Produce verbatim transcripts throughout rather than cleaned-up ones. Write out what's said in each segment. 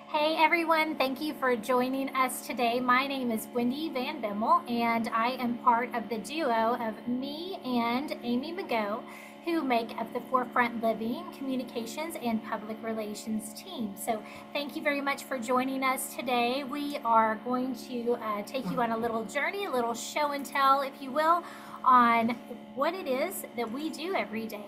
Hey everyone, thank you for joining us today. My name is Wendy Van Bimmel and I am part of the duo of me and Amy McGough, who make up the Forefront Living Communications and Public Relations team. So thank you very much for joining us today. We are going to uh, take you on a little journey, a little show and tell, if you will, on what it is that we do every day.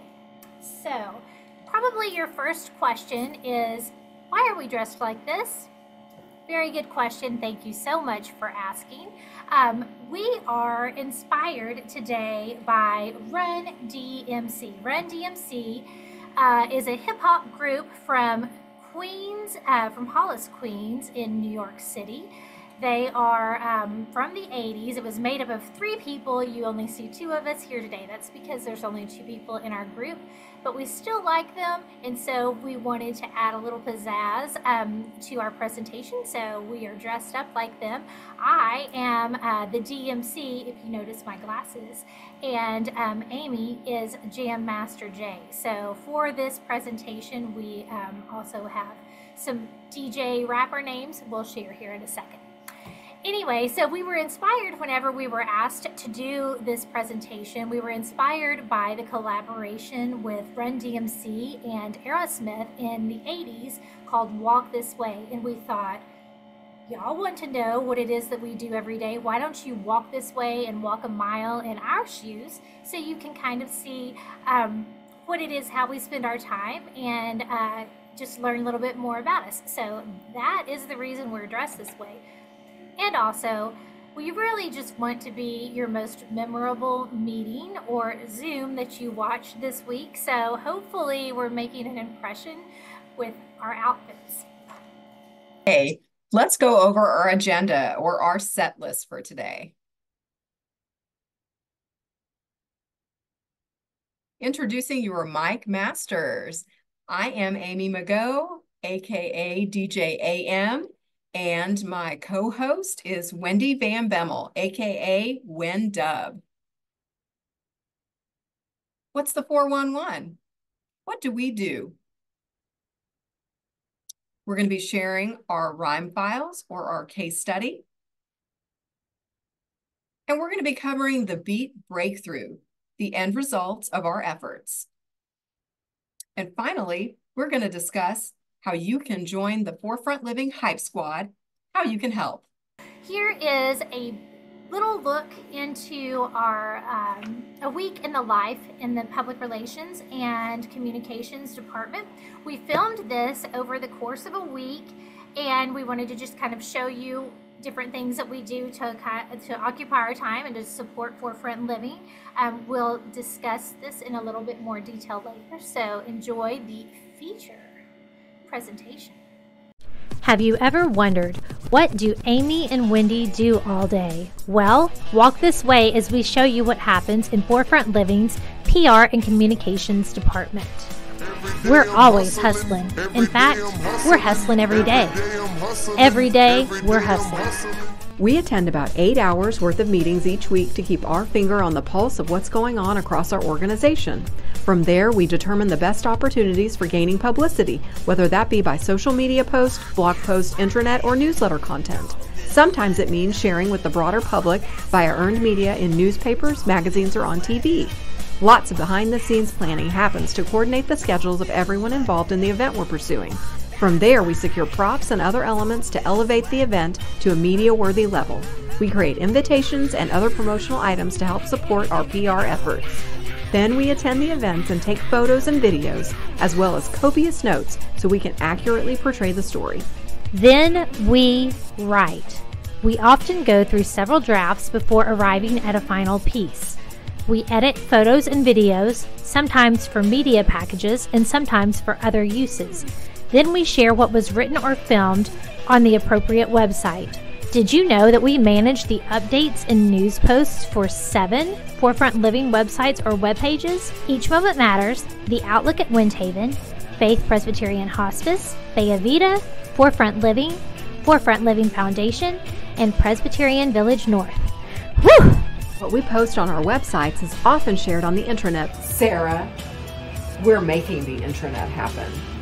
So probably your first question is, why are we dressed like this? Very good question. Thank you so much for asking. Um, we are inspired today by Run D M C. Run D M C uh, is a hip hop group from Queens, uh, from Hollis, Queens in New York City. They are um, from the eighties. It was made up of three people. You only see two of us here today. That's because there's only two people in our group, but we still like them, and so we wanted to add a little pizzazz um, to our presentation, so we are dressed up like them. I am uh, the D M C, if you notice my glasses, and um, Amy is Jam Master J. So for this presentation, we um, also have some D J rapper names we'll share here in a second. Anyway, so we were inspired whenever we were asked to do this presentation. We were inspired by the collaboration with Run D M C and Aerosmith in the eighties called Walk This Way. And we thought, y'all want to know what it is that we do every day. Why don't you walk this way and walk a mile in our shoes so you can kind of see um, what it is, how we spend our time, and uh, just learn a little bit more about us. So that is the reason we're dressed this way. And also, we really just want to be your most memorable meeting or Zoom that you watch this week. So hopefully we're making an impression with our outfits. Hey, let's go over our agenda or our set list for today. Introducing your mic masters. I am Amy McGough, aka D J A M. And my co-host is Wendy Van Bimmel, aka Wen Dub. What's the four one one? What do we do? We're going to be sharing our rhyme files or our case study. And we're going to be covering the beat breakthrough, the end results of our efforts. And finally, we're going to discuss how you can join the Forefront Living Hype Squad, how you can help. Here is a little look into our um, a week in the life in the Public Relations and Communications Department. We filmed this over the course of a week, and we wanted to just kind of show you different things that we do to, to occupy our time and to support Forefront Living. Um, we'll discuss this in a little bit more detail later, so enjoy the feature presentation. Have you ever wondered, what do Amy and Wendy do all day? Well, walk this way as we show you what happens in Forefront Living's P R and Communications Department. We're always hustling. In fact, we're hustling every day. Every day, we're hustling. We attend about eight hours worth of meetings each week to keep our finger on the pulse of what's going on across our organization. From there, we determine the best opportunities for gaining publicity, whether that be by social media posts, blog posts, intranet, or newsletter content. Sometimes it means sharing with the broader public via earned media in newspapers, magazines, or on T V. Lots of behind-the-scenes planning happens to coordinate the schedules of everyone involved in the event we're pursuing. From there, we secure props and other elements to elevate the event to a media-worthy level. We create invitations and other promotional items to help support our P R efforts. Then we attend the events and take photos and videos, as well as copious notes so we can accurately portray the story. Then we write. We often go through several drafts before arriving at a final piece. We edit photos and videos, sometimes for media packages and sometimes for other uses. Then we share what was written or filmed on the appropriate website. Did you know that we manage the updates and news posts for seven Forefront Living websites or web pages? Each Moment Matters, The Outlook at Windhaven, Faith Presbyterian Hospice, Bella Vita, Forefront Living, Forefront Living Foundation, and Presbyterian Village North. Whew! What we post on our websites is often shared on the intranet. Sarah, we're making the intranet happen.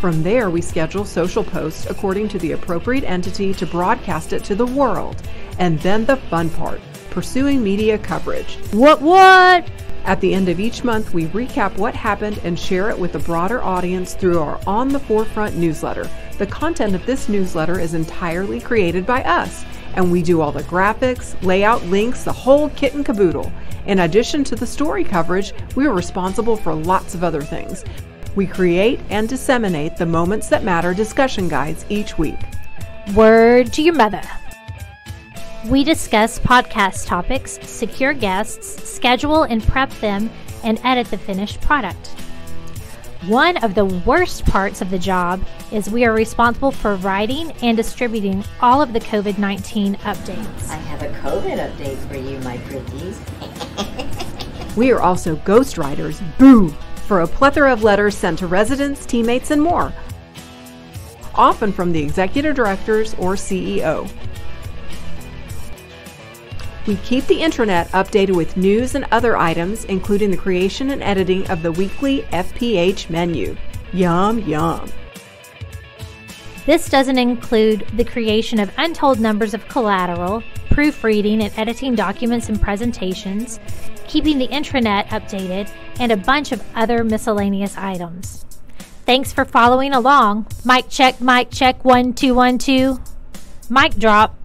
From there, we schedule social posts according to the appropriate entity to broadcast it to the world. And then the fun part, pursuing media coverage. What, what? At the end of each month, we recap what happened and share it with a broader audience through our On the Forefront newsletter. The content of this newsletter is entirely created by us, and we do all the graphics, layout, links, the whole kit and caboodle. In addition to the story coverage, we are responsible for lots of other things. We create and disseminate the Moments That Matter discussion guides each week. Word to your mother. We discuss podcast topics, secure guests, schedule and prep them, and edit the finished product. One of the worst parts of the job is we are responsible for writing and distributing all of the COVID nineteen updates. I have a COVID update for you, my pretties. We are also ghostwriters, boo, for a plethora of letters sent to residents, teammates, and more, often from the executive directors or C E O. We keep the intranet updated with news and other items, including the creation and editing of the weekly F P H menu. Yum, yum. This doesn't include the creation of untold numbers of collateral, proofreading and editing documents and presentations, keeping the intranet updated, and a bunch of other miscellaneous items. Thanks for following along. Mic check, mic check, one, two, one, two. Mic drop.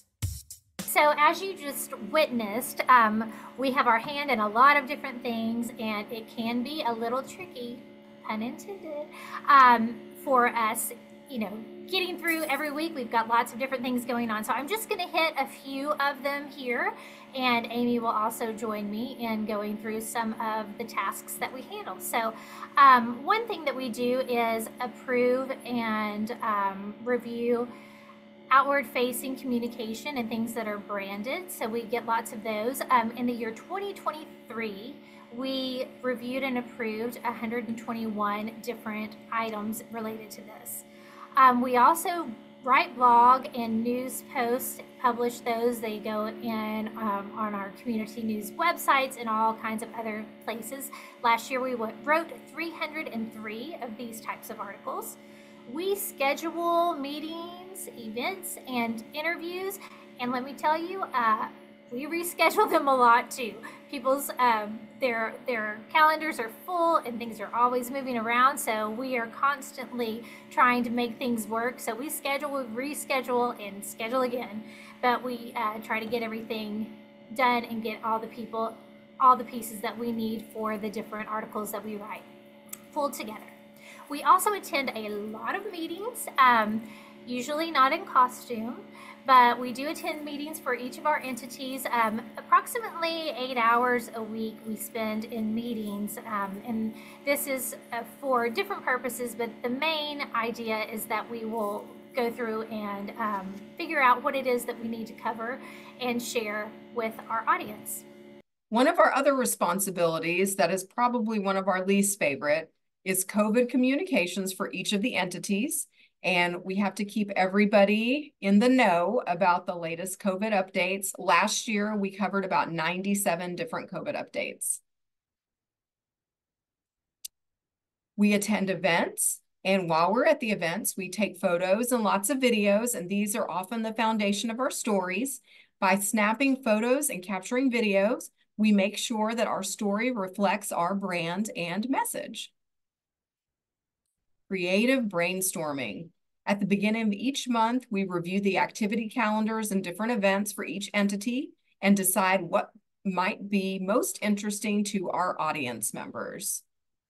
So as you just witnessed, um, we have our hand in a lot of different things, and it can be a little tricky, pun intended, um, for us, you know, getting through every week. We've got lots of different things going on. So I'm just going to hit a few of them here, and Amy will also join me in going through some of the tasks that we handle. So um, one thing that we do is approve and um, review outward-facing communication and things that are branded. So we get lots of those. Um, in the year twenty twenty-three, we reviewed and approved one hundred twenty-one different items related to this. Um, we also write blog and news posts, publish those. They go in um, on our community news websites and all kinds of other places. Last year we wrote three hundred three of these types of articles. We schedule meetings, events, and interviews, and let me tell you, uh, we reschedule them a lot too. People's um, their their calendars are full, and things are always moving around. So we are constantly trying to make things work. So we schedule, we reschedule, and schedule again. But we uh, try to get everything done and get all the people, all the pieces that we need for the different articles that we write pulled together. We also attend a lot of meetings, um, usually not in costume, but we do attend meetings for each of our entities. Um, approximately eight hours a week we spend in meetings, um, and this is uh, for different purposes, but the main idea is that we will go through and um, figure out what it is that we need to cover and share with our audience. One of our other responsibilities that is probably one of our least favorite is COVID communications for each of the entities. And we have to keep everybody in the know about the latest COVID updates. Last year, we covered about ninety-seven different COVID updates. We attend events, and while we're at the events, we take photos and lots of videos, and these are often the foundation of our stories. By snapping photos and capturing videos, we make sure that our story reflects our brand and message. Creative brainstorming. At the beginning of each month, we review the activity calendars and different events for each entity and decide what might be most interesting to our audience members.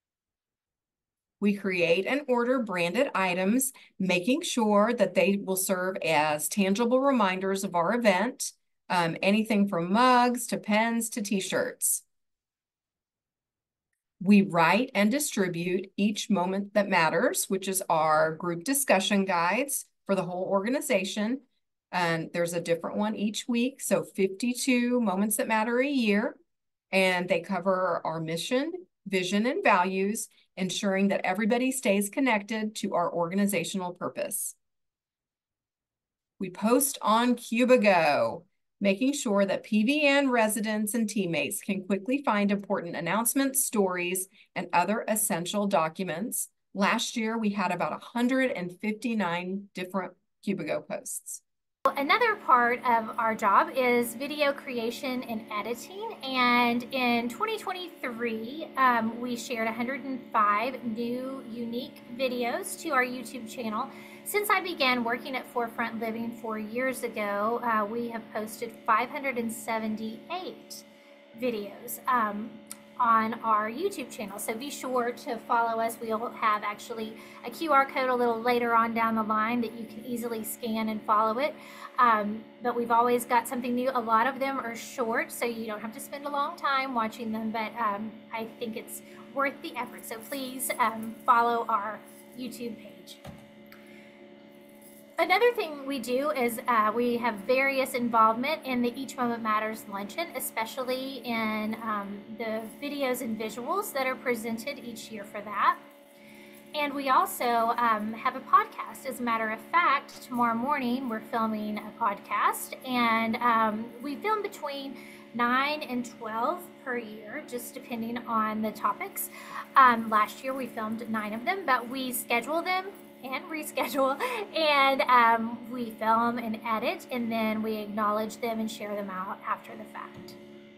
We create and order branded items, making sure that they will serve as tangible reminders of our event, um, anything from mugs to pens to t-shirts. We write and distribute each Moment That Matters, which is our group discussion guides for the whole organization. And there's a different one each week. So fifty-two moments that matter a year. And they cover our mission, vision, and values, ensuring that everybody stays connected to our organizational purpose. We post on Cubigo, making sure that P V N residents and teammates can quickly find important announcements, stories, and other essential documents Last year, we had about one hundred fifty-nine different Cubigo posts. Another part of our job is video creation and editing, and in twenty twenty-three um, we shared one hundred five new unique videos to our YouTube channel. Since I began working at Forefront Living four years ago, uh, we have posted five hundred seventy-eight videos um, on our YouTube channel, so be sure to follow us. We'll have actually a Q R code a little later on down the line that you can easily scan and follow it. Um, but we've always got something new. A lot of them are short, so you don't have to spend a long time watching them, but um, I think it's worth the effort. So please um, follow our YouTube page. Another thing we do is uh, we have various involvement in the Each Moment Matters luncheon, especially in um, the videos and visuals that are presented each year for that. And we also um, have a podcast. As a matter of fact, tomorrow morning we're filming a podcast, and um, we film between nine and twelve per year, just depending on the topics. Um, last year we filmed nine of them, but we schedule them and reschedule, and um, we film and edit, and then we acknowledge them and share them out after the fact.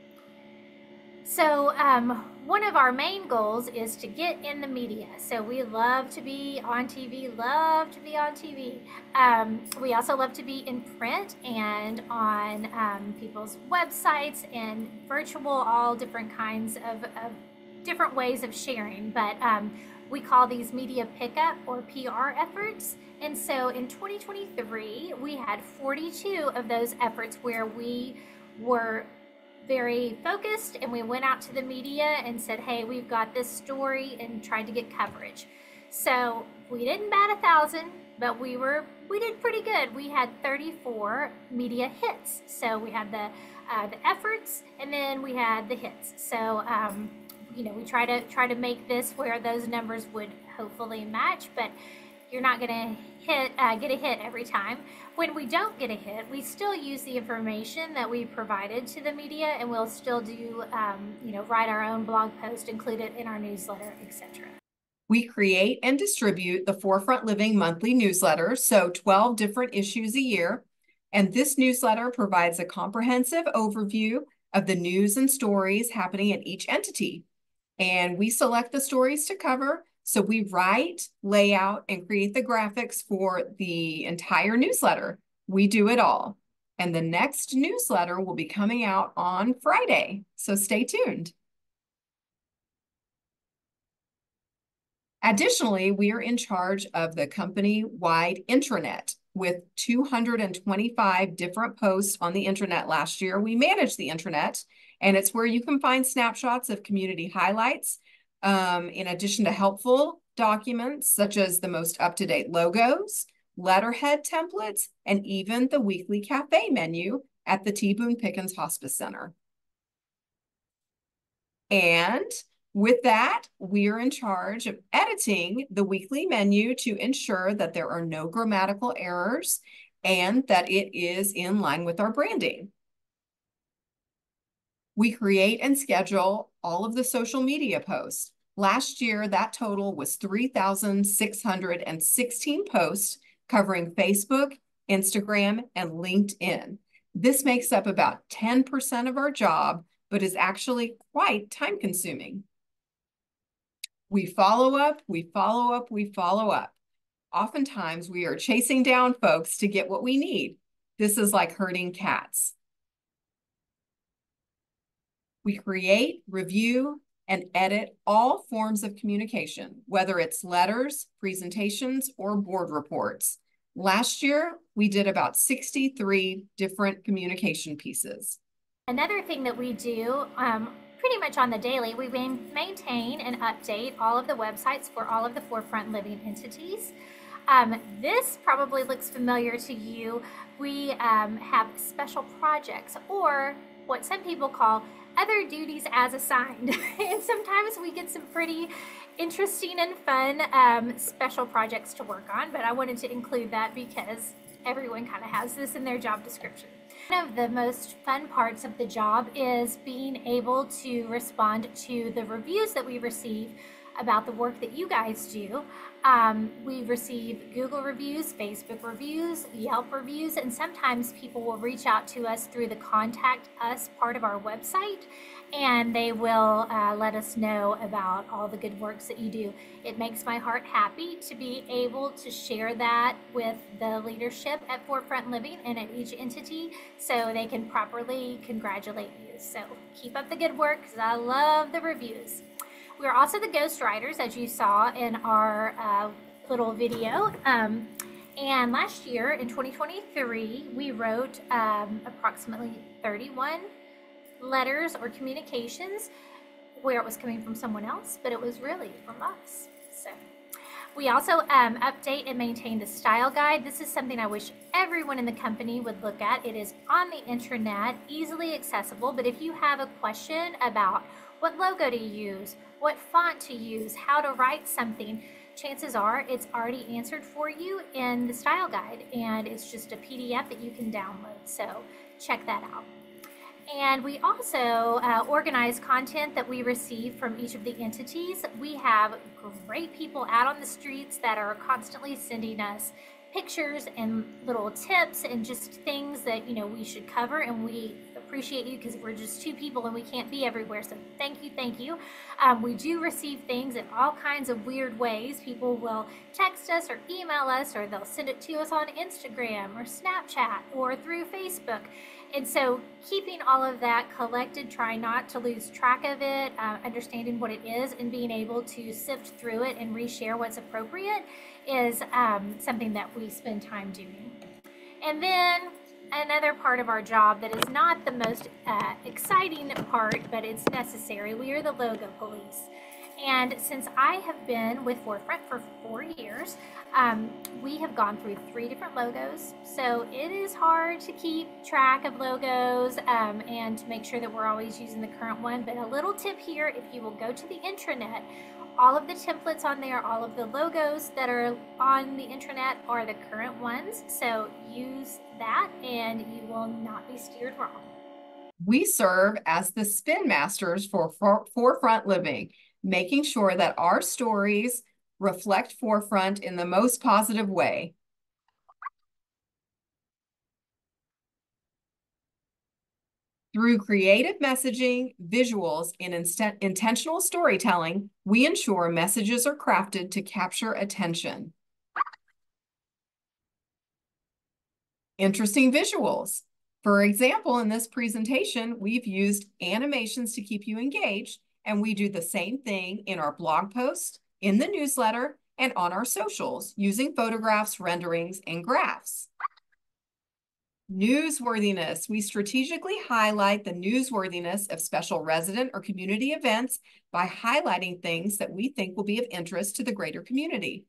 So um, one of our main goals is to get in the media. So we love to be on T V, love to be on T V. Um, we also love to be in print and on um, people's websites and virtual, all different kinds of, of different ways of sharing. But um, we call these media pickup or P R efforts. And so in twenty twenty-three, we had forty-two of those efforts where we were very focused and we went out to the media and said, hey, we've got this story, and tried to get coverage. So we didn't bat a thousand, but we were we did pretty good. We had thirty-four media hits. So we had the uh, the efforts, and then we had the hits. So um, you know, we try to try to make this where those numbers would hopefully match, but you're not going to hit uh, get a hit every time. When we don't get a hit, we still use the information that we provided to the media, and we'll still do, um, you know, write our own blog post, include it in our newsletter, et cetera. We create and distribute the Forefront Living monthly newsletter, so twelve different issues a year. And this newsletter provides a comprehensive overview of the news and stories happening at each entity. And we select the stories to cover. So we write, lay out, and create the graphics for the entire newsletter. We do it all. And the next newsletter will be coming out on Friday, so stay tuned. Additionally, we are in charge of the company-wide intranet with two hundred twenty-five different posts on the intranet last year. We manage the intranet, and it's where you can find snapshots of community highlights, um, in addition to helpful documents such as the most up-to-date logos, letterhead templates, and even the weekly cafe menu at the T. Boone Pickens Hospice Center. And with that, we are in charge of editing the weekly menu to ensure that there are no grammatical errors and that it is in line with our branding. We create and schedule all of the social media posts. Last year, that total was three thousand six hundred sixteen posts covering Facebook, Instagram, and LinkedIn. This makes up about ten percent of our job, but is actually quite time-consuming. We follow up, we follow up, we follow up. Oftentimes, we are chasing down folks to get what we need. This is like herding cats. We create, review, and edit all forms of communication, whether it's letters, presentations, or board reports. Last year, we did about sixty-three different communication pieces. Another thing that we do um, pretty much on the daily, we maintain and update all of the websites for all of the Forefront Living entities. Um, this probably looks familiar to you. We um, have special projects, or what some people call other duties as assigned. And sometimes we get some pretty interesting and fun um, special projects to work on, but I wanted to include that because everyone kind of has this in their job description. One of the most fun parts of the job is being able to respond to the reviews that we receive about the work that you guys do. Um, we receive Google reviews, Facebook reviews, Yelp reviews, and sometimes people will reach out to us through the Contact Us part of our website, and they will uh, let us know about all the good works that you do. It makes my heart happy to be able to share that with the leadership at Forefront Living and at each entity so they can properly congratulate you. So keep up the good work, because I love the reviews. We're also the ghostwriters, as you saw in our uh, little video. Um, and last year, in twenty twenty-three, we wrote um, approximately thirty-one letters or communications where it was coming from someone else, but it was really from us. So we also um, update and maintain the style guide. This is something I wish everyone in the company would look at. It is on the internet, easily accessible, but if you have a question about what logo to use, what font to use, how to write something, chances are it's already answered for you in the style guide, and it's just a P D F that you can download. So check that out. And we also uh, organize content that we receive from each of the entities. We have great people out on the streets that are constantly sending us pictures and little tips and just things that, you know, we should cover, and we appreciate you because we're just two people and we can't be everywhere. So thank you, thank you. Um, we do receive things in all kinds of weird ways. People will text us or email us, or they'll send it to us on Instagram or Snapchat or through Facebook. And so keeping all of that collected, trying not to lose track of it, uh, understanding what it is, and being able to sift through it and reshare what's appropriate is um, something that we spend time doing. And then another part of our job that is not the most uh, exciting part, but it's necessary, we are the logo police. And since I have been with Forefront for four years, um, we have gone through three different logos. So it is hard to keep track of logos um, and to make sure that we're always using the current one. But a little tip here, if you will go to the intranet, all of the templates on there, all of the logos that are on the intranet are the current ones. So use that and you will not be steered wrong. We serve as the spin masters for, for Forefront Living, making sure that our stories reflect Forefront in the most positive way. Through creative messaging, visuals, and inst- intentional storytelling, we ensure messages are crafted to capture attention. Interesting visuals. For example, in this presentation, we've used animations to keep you engaged, and we do the same thing in our blog post, in the newsletter, and on our socials using photographs, renderings, and graphs. Newsworthiness. We strategically highlight the newsworthiness of special resident or community events by highlighting things that we think will be of interest to the greater community.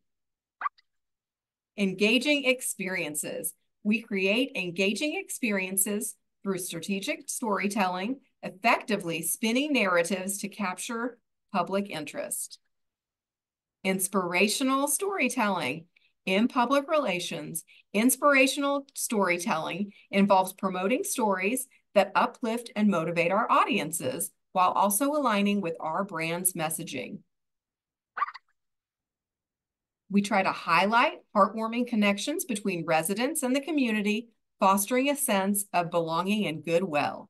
Engaging experiences. We create engaging experiences through strategic storytelling, effectively spinning narratives to capture public interest. Inspirational storytelling. In public relations, inspirational storytelling involves promoting stories that uplift and motivate our audiences while also aligning with our brand's messaging. We try to highlight heartwarming connections between residents and the community, fostering a sense of belonging and goodwill.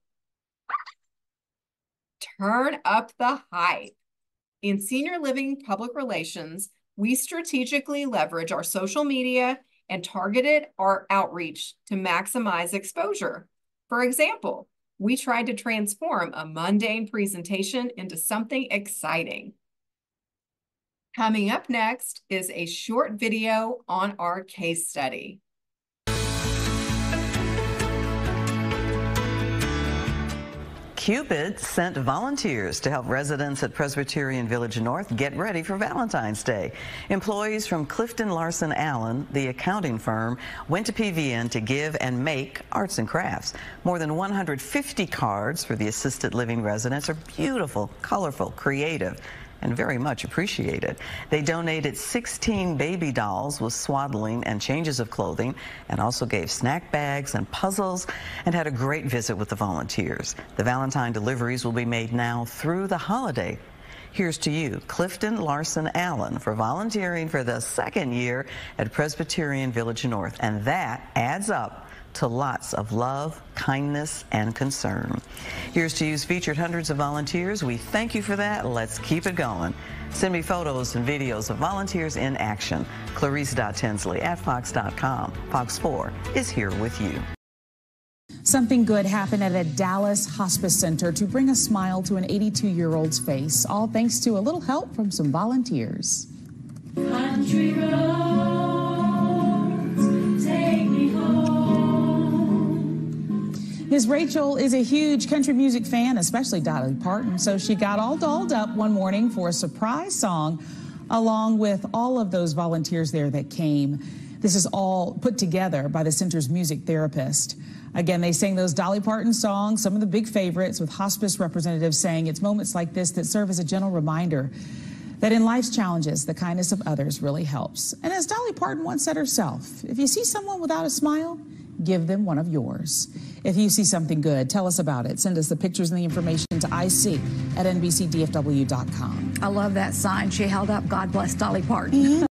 Turn up the hype. In senior living public relations, we strategically leverage our social media and targeted our outreach to maximize exposure. For example, we tried to transform a mundane presentation into something exciting. Coming up next is a short video on our case study. Cupid sent volunteers to help residents at Presbyterian Village North get ready for Valentine's Day. Employees from Clifton Larson Allen, the accounting firm, went to P V N to give and make arts and crafts. More than one hundred fifty cards for the assisted living residents are beautiful, colorful, creative, and very much appreciated. They donated sixteen baby dolls with swaddling and changes of clothing, and also gave snack bags and puzzles, and had a great visit with the volunteers. The Valentine deliveries will be made now through the holiday. Here's to you, Clifton Larson Allen, for volunteering for the second year at Presbyterian Village North, and that adds up to lots of love, kindness, and concern. Here's to You's featured hundreds of volunteers. We thank you for that. Let's keep it going. Send me photos and videos of volunteers in action. Clarice dot Tinsley at Fox dot com. Fox four is here with you. Something good happened at a Dallas hospice center to bring a smile to an eighty-two-year-old's face, all thanks to a little help from some volunteers. Country roads, take me home. Miz Rachel is a huge country music fan, especially Dolly Parton, so she got all dolled up one morning for a surprise song along with all of those volunteers there that came. This is all put together by the center's music therapist. Again, they sang those Dolly Parton songs, some of the big favorites, with hospice representatives saying it's moments like this that serve as a gentle reminder that in life's challenges, the kindness of others really helps. And as Dolly Parton once said herself, if you see someone without a smile, give them one of yours. If you see something good, tell us about it. Send us the pictures and the information to I C at N B C D F W dot com. I love that sign she held up. God bless Dolly Parton. Mm-hmm.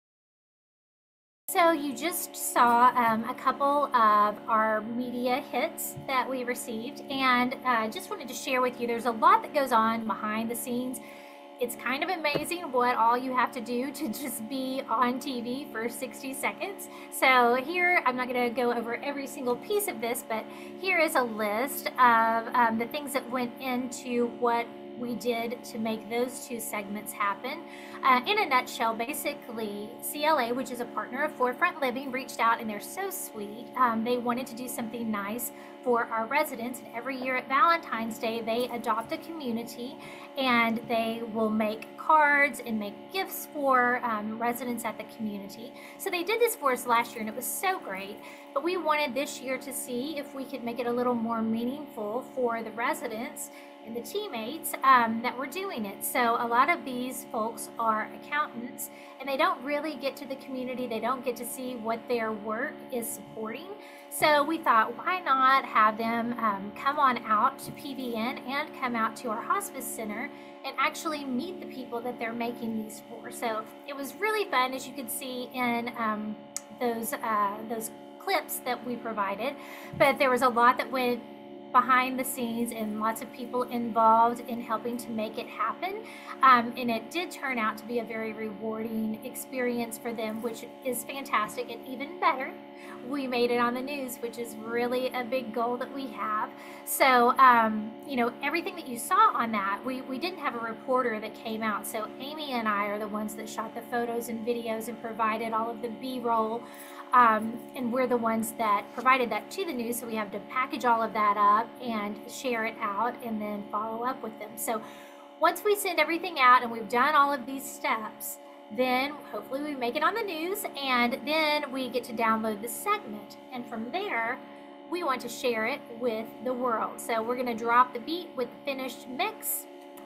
So you just saw um, a couple of our media hits that we received, and uh, just wanted to share with you, there's a lot that goes on behind the scenes. It's kind of amazing what all you have to do to just be on T V for sixty seconds. So here, I'm not going to go over every single piece of this, but here is a list of um, the things that went into what we did to make those two segments happen. Uh, in a nutshell, basically, C L A, which is a partner of Forefront Living, reached out, and they're so sweet. Um, they wanted to do something nice for our residents. And every year at Valentine's Day, they adopt a community, and they will make cards and make gifts for um, residents at the community. So they did this for us last year, and it was so great. But we wanted this year to see if we could make it a little more meaningful for the residents and the teammates um, that were doing it. So a lot of these folks are accountants, and they don't really get to the community. They don't get to see what their work is supporting. So we thought, why not have them um, come on out to P V N and come out to our hospice center and actually meet the people that they're making these for. So it was really fun, as you could see in um, those uh, those clips that we provided. But there was a lot that went behind the scenes and lots of people involved in helping to make it happen. Um, and it did turn out to be a very rewarding experience for them, which is fantastic. And even better, we made it on the news, which is really a big goal that we have. So, um, you know, everything that you saw on that, we, we didn't have a reporter that came out. So Amy and I are the ones that shot the photos and videos and provided all of the B-roll. Um, and we're the ones that provided that to the news, so we have to package all of that up and share it out and then follow up with them. So once we send everything out and we've done all of these steps, then hopefully we make it on the news, and then we get to download the segment. And from there, we want to share it with the world. So we're going to drop the beat with the finished mix,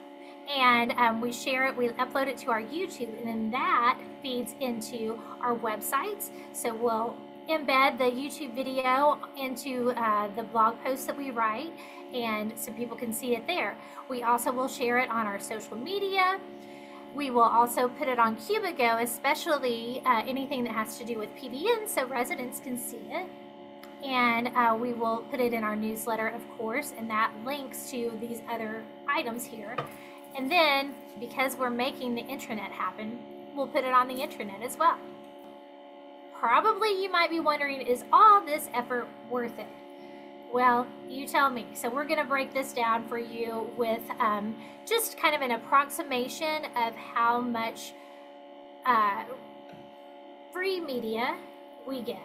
and um, we share it, we upload it to our YouTube, and then that feeds into our websites. So we'll embed the YouTube video into uh, the blog posts that we write, and so people can see it there. We also will share it on our social media. We will also put it on Cubigo, especially uh, anything that has to do with P V N, so residents can see it. And uh, we will put it in our newsletter, of course, and that links to these other items here. And then, because we're making the intranet happen, we'll put it on the intranet as well. Probably you might be wondering, is all this effort worth it? Well, you tell me. So we're going to break this down for you with um, just kind of an approximation of how much uh, free media we get.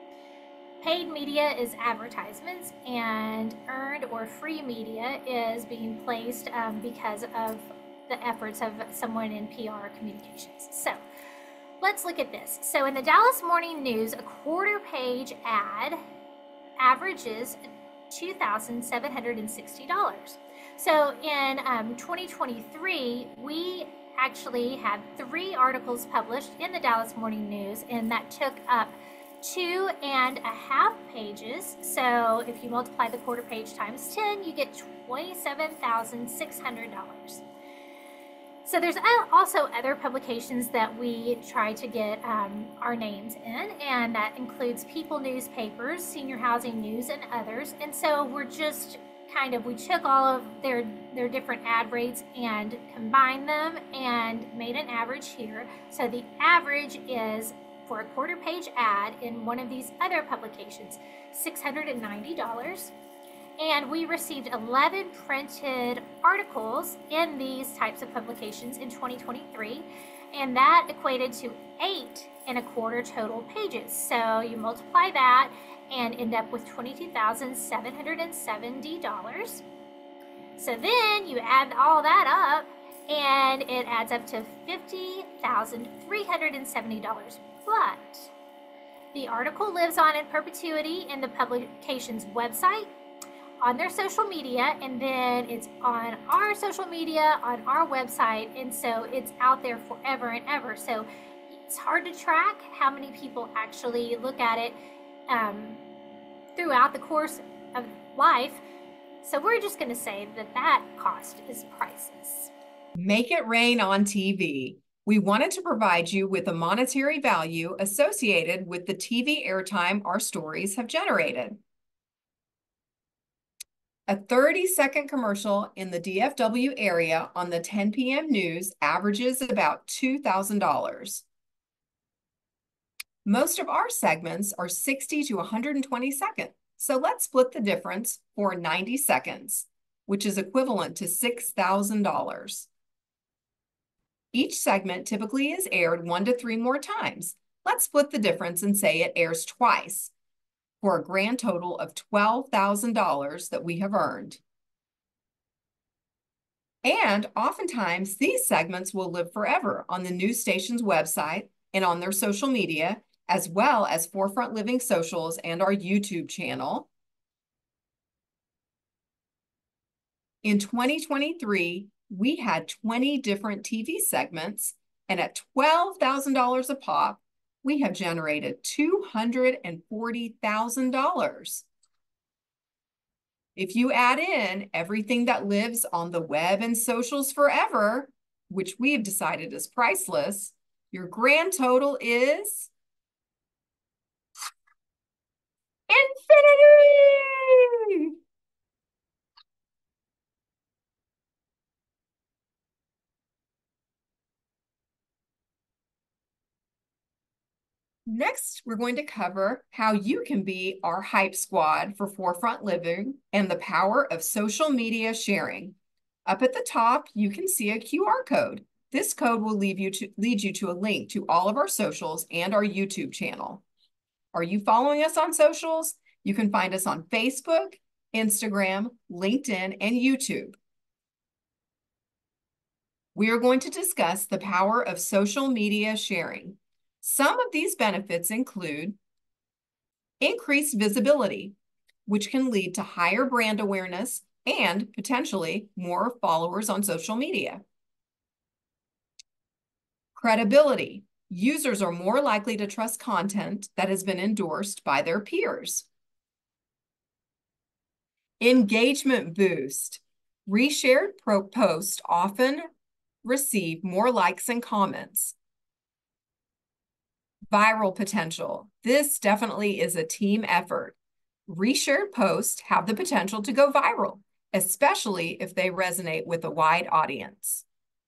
Paid media is advertisements, and earned or free media is being placed um, because of the efforts of someone in P R communications. So let's look at this. So in the Dallas Morning News, a quarter page ad averages two thousand seven hundred sixty dollars. So in um, twenty twenty-three, we actually had three articles published in the Dallas Morning News, and that took up two and a half pages. So if you multiply the quarter page times ten, you get twenty-seven thousand six hundred dollars. So there's also other publications that we try to get um, our names in, and that includes People newspapers, Senior Housing News, and others. And so we're just kind of, we took all of their, their different ad rates and combined them and made an average here. So the average is, for a quarter page ad in one of these other publications, six hundred ninety dollars. And we received eleven printed articles in these types of publications in twenty twenty-three, and that equated to eight and a quarter total pages. So you multiply that and end up with twenty-two thousand seven hundred seventy dollars. So then you add all that up and it adds up to fifty thousand three hundred seventy dollars. But the article lives on in perpetuity in the publication's website, on their social media, and then it's on our social media, on our website, and so it's out there forever and ever. So it's hard to track how many people actually look at it um, throughout the course of life. So we're just going to say that that cost is priceless. Make it rain on T V. We wanted to provide you with a monetary value associated with the T V airtime our stories have generated. A thirty second commercial in the D F W area on the ten p m news averages about two thousand dollars. Most of our segments are sixty to one hundred twenty seconds, so let's split the difference for ninety seconds, which is equivalent to six thousand dollars. Each segment typically is aired one to three more times. Let's split the difference and say it airs twice, for a grand total of twelve thousand dollars that we have earned. And oftentimes, these segments will live forever on the news station's website and on their social media, as well as Forefront Living socials and our YouTube channel. In twenty twenty-three, we had twenty different T V segments, and at twelve thousand dollars a pop, we have generated two hundred forty thousand dollars. If you add in everything that lives on the web and socials forever, which we have decided is priceless, your grand total is infinity! Next, we're going to cover how you can be our hype squad for Forefront Living and the power of social media sharing. Up at the top, you can see a Q R code. This code will lead you to, lead you to a link to all of our socials and our YouTube channel. Are you following us on socials? You can find us on Facebook, Instagram, LinkedIn, and YouTube. We are going to discuss the power of social media sharing. Some of these benefits include increased visibility, which can lead to higher brand awareness and potentially more followers on social media. Credibility. Users are more likely to trust content that has been endorsed by their peers. Engagement boost. Reshared posts often receive more likes and comments. Viral potential. This definitely is a team effort. Reshared posts have the potential to go viral, especially if they resonate with a wide audience.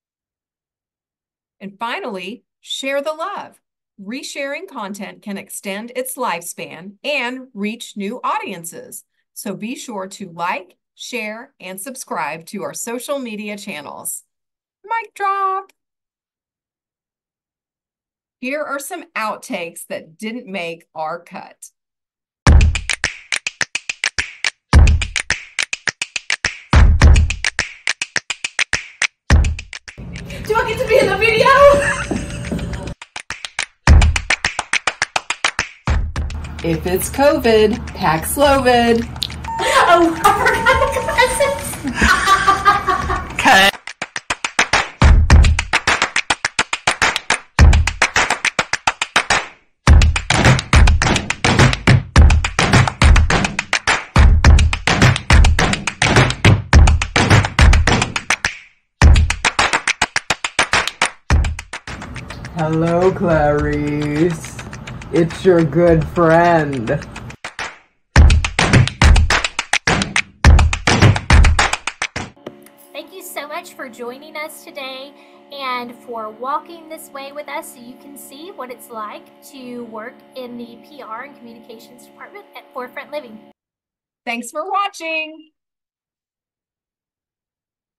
And finally, share the love. Resharing content can extend its lifespan and reach new audiences. So be sure to like, share, and subscribe to our social media channels. Mic drop. Here are some outtakes that didn't make our cut. Do I get to be in the video? If it's COVID, Paxlovid. Oh, I forgot the glasses. Cut. Hello, Clarice. It's your good friend. Thank you so much for joining us today and for walking this way with us so you can see what it's like to work in the P R and communications department at Forefront Living. Thanks for watching.